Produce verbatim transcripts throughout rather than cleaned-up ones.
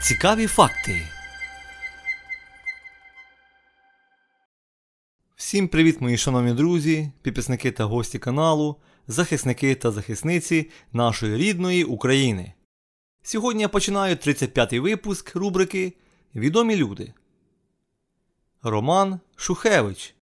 Цікаві факти. Всім привіт, мої шановні друзі, підписники та гості каналу, захисники та захисниці нашої рідної України. Сьогодні я починаю тридцять п'ятий випуск рубрики «Відомі люди». Роман Шухевич.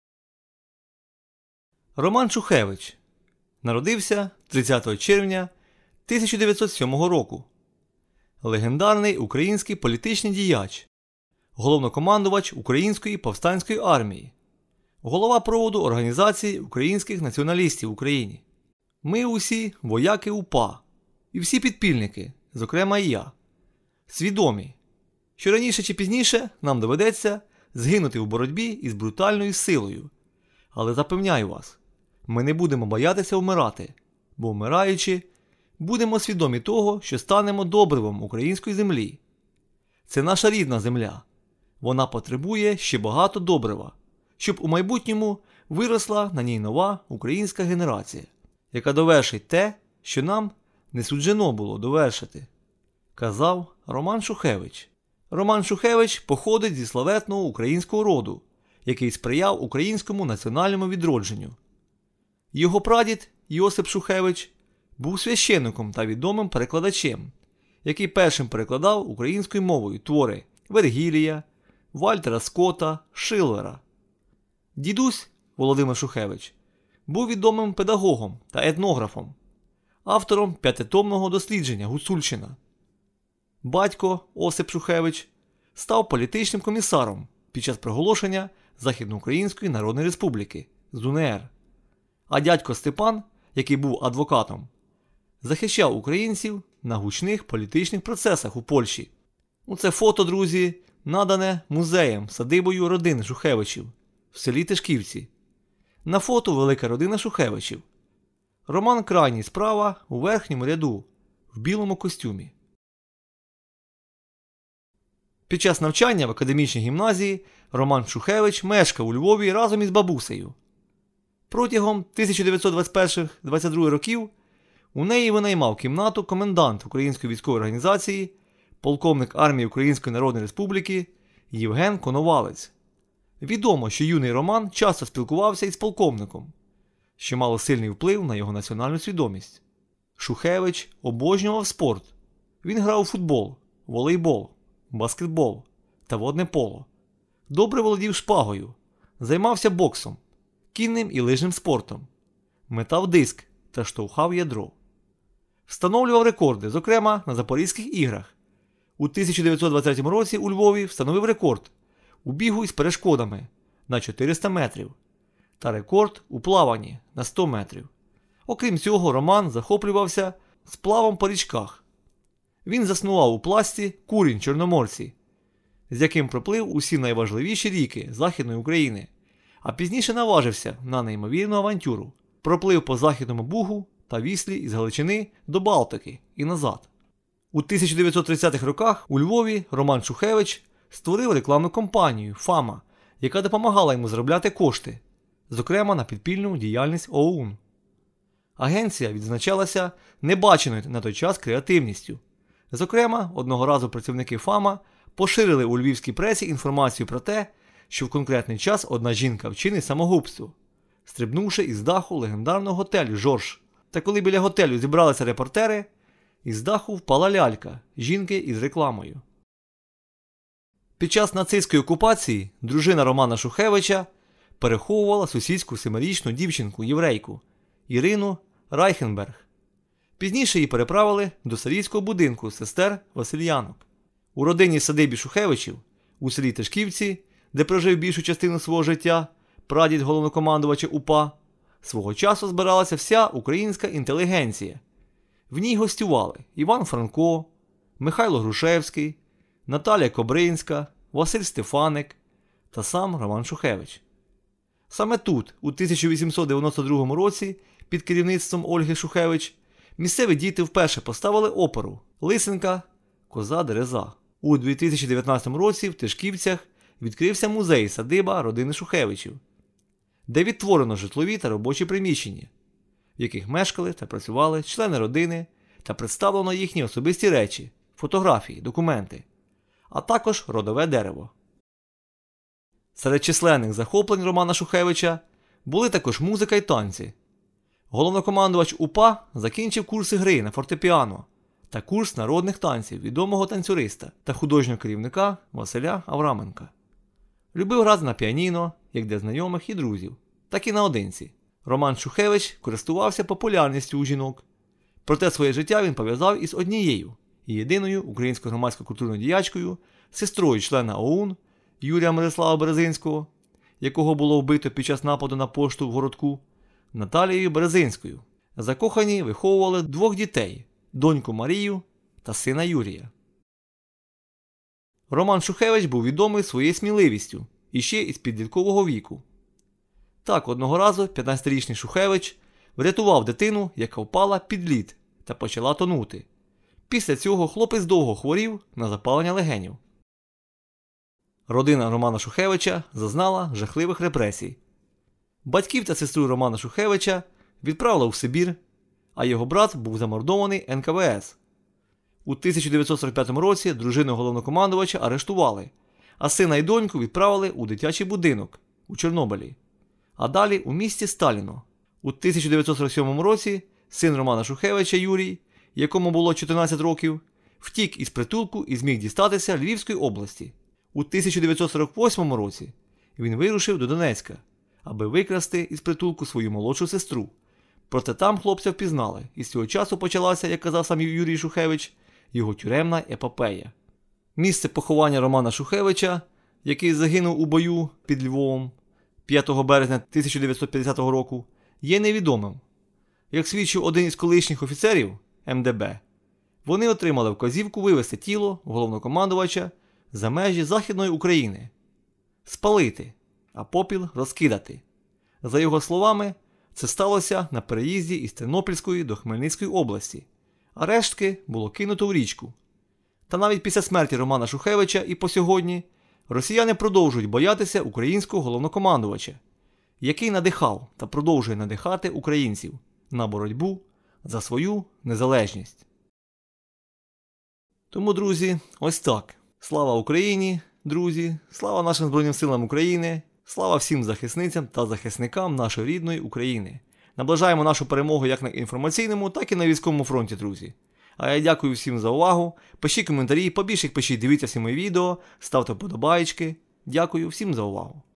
Роман Шухевич народився тридцятого червня тисяча дев'ятсот сьомого року. Легендарний український політичний діяч, головнокомандувач Української повстанської армії, голова проводу Організації українських націоналістів в Україні. Ми усі вояки УПА і всі підпільники, зокрема і я, свідомі, що раніше чи пізніше нам доведеться згинути в боротьбі із брутальною силою. Але запевняю вас, ми не будемо боятися вмирати, бо вмираючи, будемо свідомі того, що станемо добривом української землі. Це наша рідна земля. Вона потребує ще багато добрива, щоб у майбутньому виросла на ній нова українська генерація, яка довершить те, що нам не суджено було довершити, казав Роман Шухевич. Роман Шухевич походить зі славетного українського роду, який сприяв українському національному відродженню. Його прадід Йосип Шухевич був священником та відомим перекладачем, який першим перекладав українською мовою твори Вергілія, Вальтера Скотта, Шиллера. Дідусь Володимир Шухевич був відомим педагогом та етнографом, автором п'ятитомного дослідження «Гуцульщина». Батько Осип Шухевич став політичним комісаром під час проголошення Західноукраїнської Народної Республіки з УНР. А дядько Степан, який був адвокатом, захищав українців на гучних політичних процесах у Польщі. Це фото, друзі, надане музеєм садибою родини Шухевичів в селі Тишківці. На фото велика родина Шухевичів. Роман крайній справа у верхньому ряду, в білому костюмі. Під час навчання в академічній гімназії Роман Шухевич мешкав у Львові разом із бабусею. Протягом тисяча дев'ятсот двадцять першого - двадцять другого років у неї винаймав кімнату комендант Української військової організації, полковник армії Української Народної Республіки Євген Коновалець. Відомо, що юний Роман часто спілкувався із полковником, що мало сильний вплив на його національну свідомість. Шухевич обожнював спорт. Він грав у футбол, волейбол, баскетбол та водне поло. Добре володів шпагою, займався боксом, кінним і лижним спортом, метав диск та штовхав ядро. Встановлював рекорди, зокрема на Запорізьких іграх. У тисяча дев'ятсот двадцять третьому році у Львові встановив рекорд у бігу із перешкодами на чотириста метрів та рекорд у плаванні на сто метрів. Окрім цього, Роман захоплювався сплавом по річках. Він заснував у Пласті курінь Чорноморці, з яким проплив усі найважливіші ріки Західної України, а пізніше наважився на неймовірну авантюру. Проплив по Західному Бугу та Віслі із Галичини до Балтики і назад. У тисяча дев'ятсот тридцятих роках у Львові Роман Шухевич створив рекламну кампанію «Фама», яка допомагала йому заробляти кошти, зокрема на підпільну діяльність ОУН. Агенція відзначалася небаченою на той час креативністю. Зокрема, одного разу працівники «Фама» поширили у львівській пресі інформацію про те, що в конкретний час одна жінка вчинить самогубство, стрибнувши із даху легендарного готелю «Жорж». Та коли біля готелю зібралися репортери, із даху впала лялька жінки із рекламою. Під час нацистської окупації дружина Романа Шухевича переховувала сусідську семирічну дівчинку-єврейку Ірину Райхенберг. Пізніше її переправили до сирійського будинку сестер Васильянок. У родині садибі Шухевичів у селі Тишківці, де прожив більшу частину свого життя прадід головнокомандувача УПА, свого часу збиралася вся українська інтелігенція. В ній гостювали Іван Франко, Михайло Грушевський, Наталія Кобринська, Василь Стефаник та сам Роман Шухевич. Саме тут, у тисяча вісімсот дев'яносто другому році, під керівництвом Ольги Шухевич, місцеві діти вперше поставили оперу «Лисенка. Коза Дереза». У дві тисячі дев'ятнадцятому році в Тишківцях відкрився музей-садиба родини Шухевичів, де відтворено житлові та робочі приміщення, в яких мешкали та працювали члени родини та представлено їхні особисті речі, фотографії, документи. а також родове дерево. Серед численних захоплень Романа Шухевича були також музика і танці. Головнокомандувач УПА закінчив курси гри на фортепіано та курс народних танців відомого танцюриста та художнього керівника Василя Авраменка. Любив грати на піаніно, як для знайомих і друзів, так і наодинці. Роман Шухевич користувався популярністю у жінок. Проте своє життя він пов'язав із однією і єдиною українською громадсько-культурною діячкою, сестрою члена ОУН Юрія Мирослава Березинського, якого було вбито під час нападу на пошту в городку, Наталією Березинською. Закохані виховували двох дітей – доньку Марію та сина Юрія. Роман Шухевич був відомий своєю сміливістю і ще із підліткового віку. Так, одного разу п'ятнадцятирічний Шухевич врятував дитину, яка впала під лід та почала тонути. Після цього хлопець довго хворів на запалення легенів. Родина Романа Шухевича зазнала жахливих репресій. Батьків та сестру Романа Шухевича відправили у Сибір, а його брат був замордований ен ка ве ес. У тисяча дев'ятсот сорок п'ятому році дружину головнокомандувача арештували, а сина і доньку відправили у дитячий будинок у Чорнобилі, а далі у місті Сталіно. У тисяча дев'ятсот сорок сьомому році син Романа Шухевича Юрій, якому було чотирнадцять років, втік із притулку і зміг дістатися Львівської області. У тисяча дев'ятсот сорок восьмому році він вирушив до Донецька, аби викрасти із притулку свою молодшу сестру. Проте там хлопця впізнали, і з цього часу почалася, як казав сам Юрій Шухевич, його тюремна епопея. Місце поховання Романа Шухевича, який загинув у бою під Львовом п'ятого березня тисяча дев'ятсот п'ятдесятого року, є невідомим. Як свідчив один із колишніх офіцерів ем де бе, вони отримали вказівку вивезти тіло головнокомандувача за межі Західної України, спалити, а попіл розкидати. За його словами, це сталося на переїзді із Тернопільської до Хмельницької області, а рештки було кинуто в річку. Та навіть після смерті Романа Шухевича і по сьогодні росіяни продовжують боятися українського головнокомандувача, який надихав та продовжує надихати українців на боротьбу за свою незалежність. Тому, друзі, ось так. Слава Україні, друзі, слава нашим Збройним силам України, слава всім захисницям та захисникам нашої рідної України. Наближаємо нашу перемогу як на інформаційному, так і на військовому фронті, друзі. А я дякую всім за увагу. Пишіть коментарі, побільше їх пишіть, дивіться всі мої відео, ставте вподобайки. Дякую всім за увагу.